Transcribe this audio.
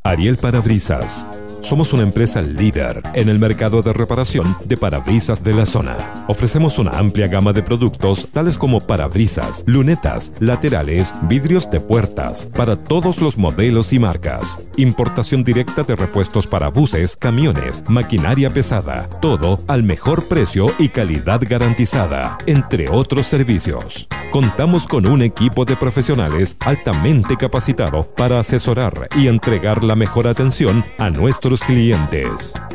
Ariel Parabrisas. Somos una empresa líder en el mercado de reparación de parabrisas de la zona. Ofrecemos una amplia gama de productos tales como parabrisas, lunetas, laterales, vidrios de puertas, para todos los modelos y marcas. Importación directa de repuestos para buses, camiones, maquinaria pesada. Todo al mejor precio y calidad garantizada, entre otros servicios. Contamos con un equipo de profesionales altamente capacitado para asesorar y entregar la mejor atención a nuestros clientes.